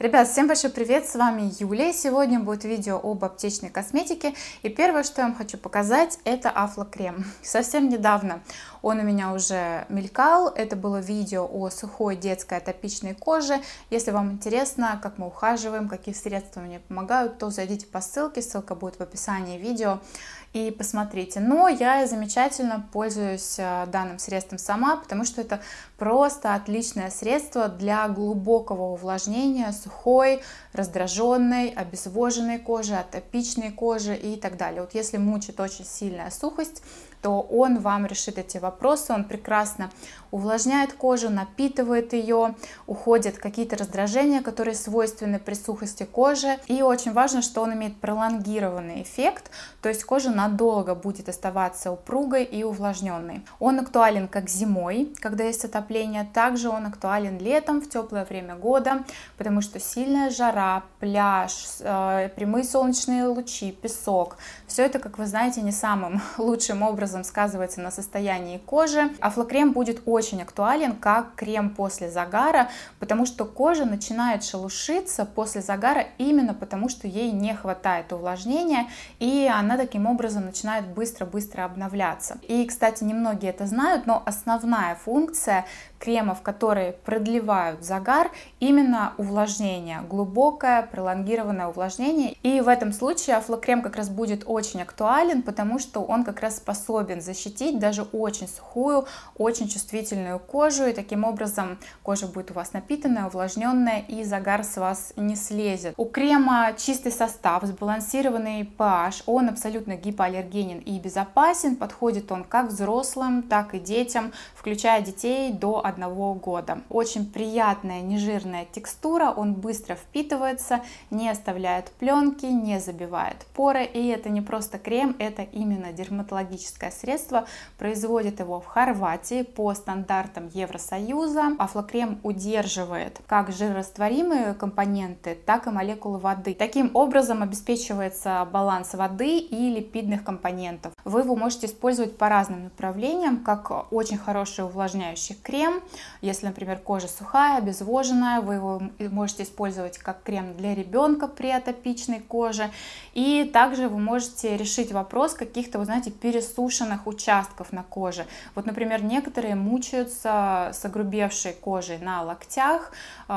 Ребят, всем большой привет, с вами Юлия. Сегодня будет видео об аптечной косметике. И первое, что я вам хочу показать, это Афлокрем. Совсем недавно он у меня уже мелькал. Это было видео о сухой детской атопичной коже. Если вам интересно, как мы ухаживаем, какие средства мне помогают, то зайдите по ссылке, ссылка будет в описании видео. И посмотрите. Но я замечательно пользуюсь данным средством сама, потому что это просто отличное средство для глубокого увлажнения сухой, раздраженной, обезвоженной кожи, атопичной кожи и так далее. Вот если мучит очень сильная сухость, то он вам решит эти вопросы. Он прекрасно увлажняет кожу, напитывает ее, уходят какие-то раздражения, которые свойственны при сухости кожи. И очень важно, что он имеет пролонгированный эффект, то есть кожа надолго будет оставаться упругой и увлажненной. Он актуален как зимой, когда есть отопление, также он актуален летом, в теплое время года, потому что сильная жара, пляж, прямые солнечные лучи, песок, все это, как вы знаете, не самым лучшим образом сказывается на состоянии кожи. Афлокрем будет очень актуален как крем после загара, потому что кожа начинает шелушиться после загара именно потому, что ей не хватает увлажнения, и она таким образом начинает быстро-быстро обновляться. И, кстати, немногие это знают, но основная функция кремов, которые продлевают загар, именно увлажнение, глубокое пролонгированное увлажнение. И в этом случае Афлокрем как раз будет очень актуален, потому что он как раз способен защитить даже очень сухую, очень чувствительную кожу, и таким образом кожа будет у вас напитанная, увлажненная, и загар с вас не слезет. У крема чистый состав, сбалансированный pH, он абсолютно гипоаллергенен и безопасен, подходит он как взрослым, так и детям, включая детей до 1 года. Очень приятная нежирная текстура, он быстро впитывается, не оставляет пленки, не забивает поры, и это не просто крем, это именно дерматологическое средство. Производит его в Хорватии по стандартам Евросоюза. Афлокрем удерживает как жирорастворимые компоненты, так и молекулы воды. Таким образом обеспечивается баланс воды и липидных компонентов. Вы его можете использовать по разным направлениям, как очень хороший увлажняющий крем. Если, например, кожа сухая, обезвоженная, вы его можете использовать как крем для ребенка при атопичной коже. И также вы можете решить вопрос каких-то, вы знаете, пересушенных участков на коже. Вот, например, некоторые мучаются с огрубевшей кожей на локтях.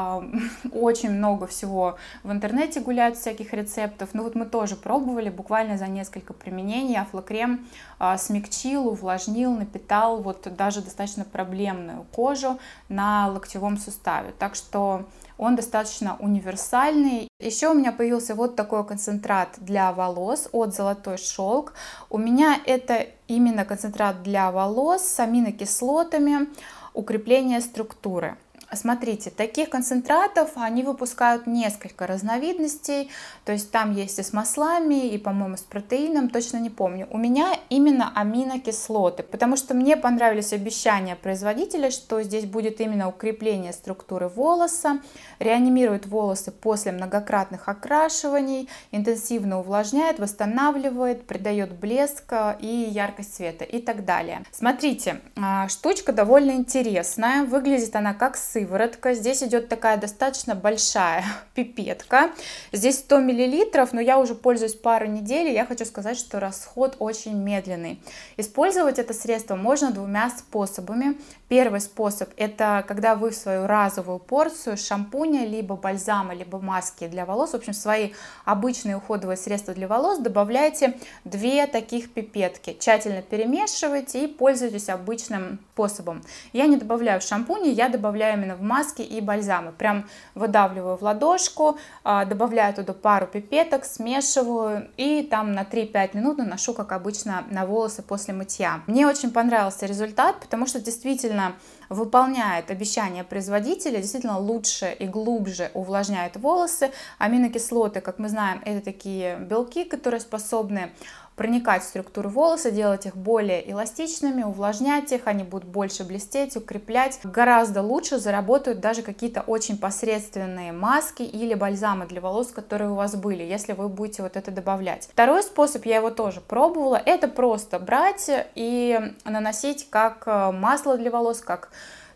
Очень много всего в интернете гуляют всяких рецептов. Ну вот мы тоже пробовали буквально за несколько применений. Афлокрем смягчил, увлажнил, напитал вот даже достаточно проблемную кожу на локтевом суставе. Так что он достаточно универсальный. Еще у меня появился вот такой концентрат для волос от Золотой Шелк. У меня это именно концентрат для волос с аминокислотами, укрепление структуры. Смотрите, таких концентратов они выпускают несколько разновидностей, то есть там есть и с маслами, и, по-моему, с протеином, точно не помню. У меня именно аминокислоты, потому что мне понравились обещания производителя, что здесь будет именно укрепление структуры волоса, реанимирует волосы после многократных окрашиваний, интенсивно увлажняет, восстанавливает, придает блеск и яркость цвета и так далее. Смотрите, штучка довольно интересная, выглядит она как сыворотка. Здесь идет такая достаточно большая пипетка. Здесь 100 мл, но я уже пользуюсь пару недель, и я хочу сказать, что расход очень медленный. Использовать это средство можно двумя способами. Первый способ — это когда вы в свою разовую порцию шампуня, либо бальзама, либо маски для волос, в общем, свои обычные уходовые средства для волос, добавляете 2 таких пипетки. Тщательно перемешивайте и пользуйтесь обычным способом. Я не добавляю в шампуне, я добавляю именно в маски и бальзамы. Прям выдавливаю в ладошку, добавляю туда пару пипеток, смешиваю и там на 3-5 минут наношу, как обычно, на волосы после мытья. Мне очень понравился результат, потому что действительно выполняет обещания производителя, действительно лучше и глубже увлажняет волосы. Аминокислоты, как мы знаем, это такие белки, которые способны проникать в структуру волоса, делать их более эластичными, увлажнять их, они будут больше блестеть, укреплять. Гораздо лучше заработают даже какие-то очень посредственные маски или бальзамы для волос, которые у вас были, если вы будете вот это добавлять. Второй способ, я его тоже пробовала, это просто брать и наносить как масло для волос, как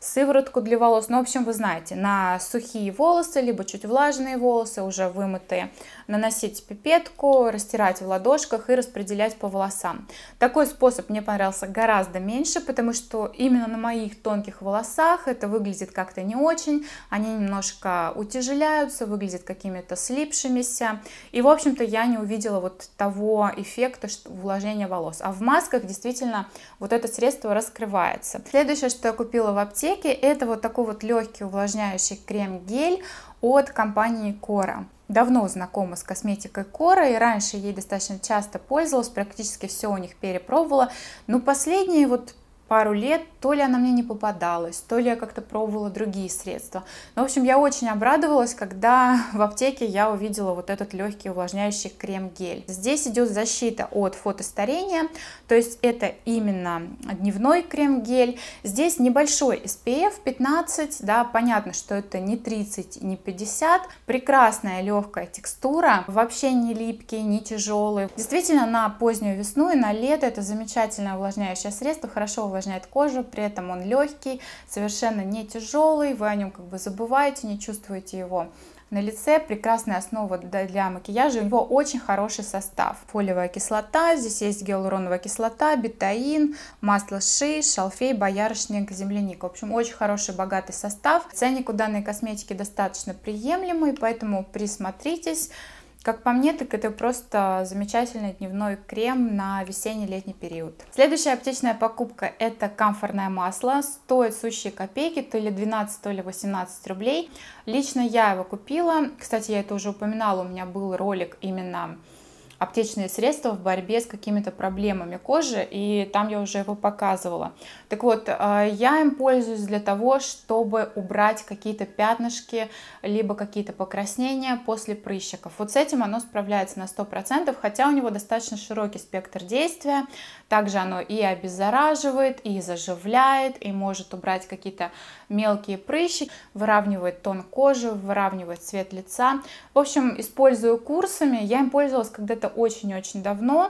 сыворотку для волос. Ну, в общем, вы знаете, на сухие волосы, либо чуть влажные волосы, уже вымытые, наносить пипетку, растирать в ладошках и распределять по волосам. Такой способ мне понравился гораздо меньше, потому что именно на моих тонких волосах это выглядит как-то не очень, они немножко утяжеляются, выглядят какими-то слипшимися, и, в общем-то, я не увидела вот того эффекта увлажнения волос. А в масках действительно вот это средство раскрывается. Следующее, что я купила в аптеке, это вот такой вот легкий увлажняющий крем-гель от компании Kora. Давно знакома с косметикой Kora, и раньше ей достаточно часто пользовалась, практически все у них перепробовала, но последние вот пару лет то ли она мне не попадалась, то ли я как-то пробовала другие средства. Но, в общем, я очень обрадовалась, когда в аптеке я увидела вот этот легкий увлажняющий крем-гель. Здесь идет защита от фотостарения, то есть это именно дневной крем-гель. Здесь небольшой SPF 15, да, понятно, что это не 30, не 50. Прекрасная легкая текстура, вообще не липкий, не тяжелый. Действительно, на позднюю весну и на лето это замечательное увлажняющее средство, хорошо увлажняет кожу, при этом он легкий, совершенно не тяжелый, вы о нем как бы забываете, не чувствуете его на лице. Прекрасная основа для макияжа, у него очень хороший состав. Фолиевая кислота, здесь есть гиалуроновая кислота, бетаин, масло ши, шалфей, боярышник, земляника. В общем, очень хороший, богатый состав. Ценник у данной косметики достаточно приемлемый, поэтому присмотритесь. Как по мне, так это просто замечательный дневной крем на весенне-летний период. Следующая аптечная покупка — это камфорное масло. Стоит сущие копейки, то ли 12, то ли 18 рублей. Лично я его купила. Кстати, я это уже упоминала, у меня был ролик именно аптечные средства в борьбе с какими-то проблемами кожи, и там я уже его показывала. Так вот, я им пользуюсь для того, чтобы убрать какие-то пятнышки, либо какие-то покраснения после прыщиков. Вот с этим оно справляется на 100%, хотя у него достаточно широкий спектр действия. Также оно и обеззараживает, и заживляет, и может убрать какие-то мелкие прыщи, выравнивает тон кожи, выравнивает цвет лица. В общем, использую курсами. Я им пользовалась когда-то очень-очень давно.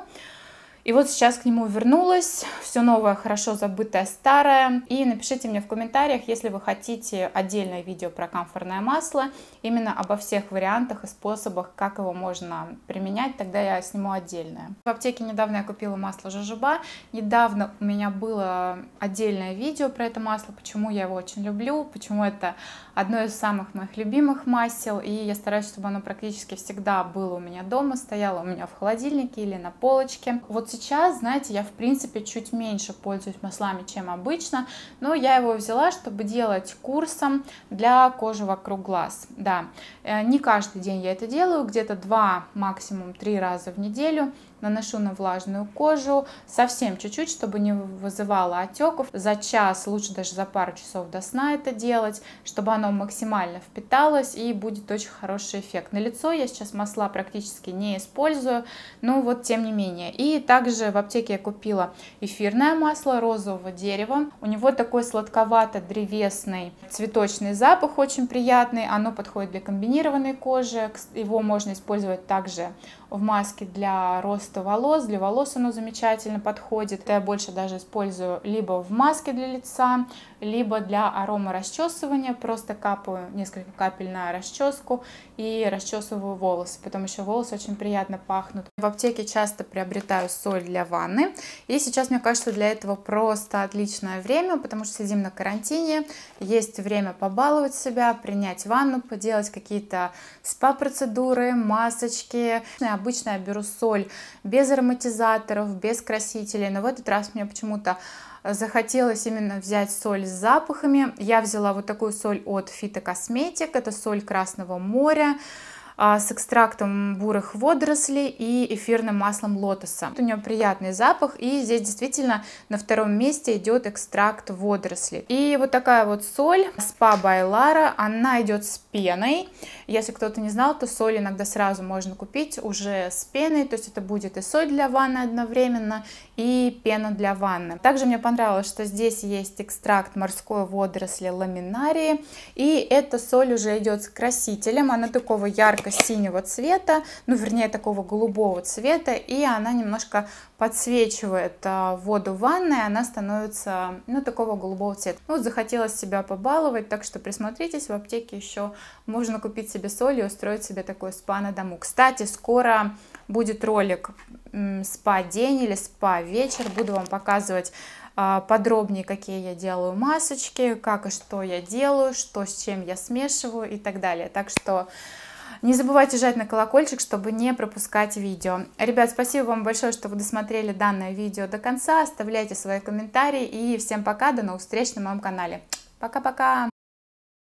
И вот сейчас к нему вернулась, все новое, хорошо забытое, старое. И напишите мне в комментариях, если вы хотите отдельное видео про камфорное масло, именно обо всех вариантах и способах, как его можно применять, тогда я сниму отдельное. В аптеке недавно я купила масло жожоба, недавно у меня было отдельное видео про это масло, почему я его очень люблю, почему это одно из самых моих любимых масел, и я стараюсь, чтобы оно практически всегда было у меня дома, стояло у меня в холодильнике или на полочке. Вот сейчас, знаете, я в принципе чуть меньше пользуюсь маслами, чем обычно, но я его взяла, чтобы делать курсом для кожи вокруг глаз. Да, не каждый день я это делаю, где-то 2, максимум 3 раза в неделю. Наношу на влажную кожу, совсем чуть-чуть, чтобы не вызывало отеков. За час, лучше даже за пару часов до сна это делать, чтобы оно максимально впиталось, и будет очень хороший эффект. На лицо я сейчас масла практически не использую, но вот тем не менее. И также в аптеке я купила эфирное масло розового дерева. У него такой сладковато-древесный цветочный запах, очень приятный. Оно подходит для комбинированной кожи. Его можно использовать также в маске для роста волос. Для волос оно замечательно подходит. Я больше даже использую либо в маске для лица, либо для аромарасчесывания. Просто капаю несколько капель на расческу и расчесываю волосы. Потом еще волосы очень приятно пахнут. В аптеке часто приобретаю соль для ванны. И сейчас, мне кажется, для этого просто отличное время, потому что сидим на карантине. Есть время побаловать себя, принять ванну, поделать какие-то спа-процедуры, масочки. Обычно я беру соль без ароматизаторов, без красителей, но в этот раз мне почему-то захотелось именно взять соль с запахами. Я взяла вот такую соль от Phytocosmetic, это соль Красного моря с экстрактом бурых водорослей и эфирным маслом лотоса. У нее приятный запах, и здесь действительно на втором месте идет экстракт водорослей. И вот такая вот соль Spa by Lara, она идет с пеной. Если кто-то не знал, то соль иногда сразу можно купить уже с пеной, то есть это будет и соль для ванны одновременно, и пена для ванны. Также мне понравилось, что здесь есть экстракт морской водоросли ламинарии, и эта соль уже идет с красителем, она такого яркого немножко синего цвета, ну, вернее, такого голубого цвета, и она немножко подсвечивает воду в ванной, она становится, ну, такого голубого цвета. Ну, вот захотелось себя побаловать, так что присмотритесь, в аптеке еще можно купить себе соль и устроить себе такой спа на дому. Кстати, скоро будет ролик спа-день или спа-вечер, буду вам показывать подробнее, какие я делаю масочки, как и что я делаю, что с чем я смешиваю и так далее. Так что не забывайте жать на колокольчик, чтобы не пропускать видео. Ребят, спасибо вам большое, что вы досмотрели данное видео до конца. Оставляйте свои комментарии и всем пока, до новых встреч на моем канале. Пока-пока!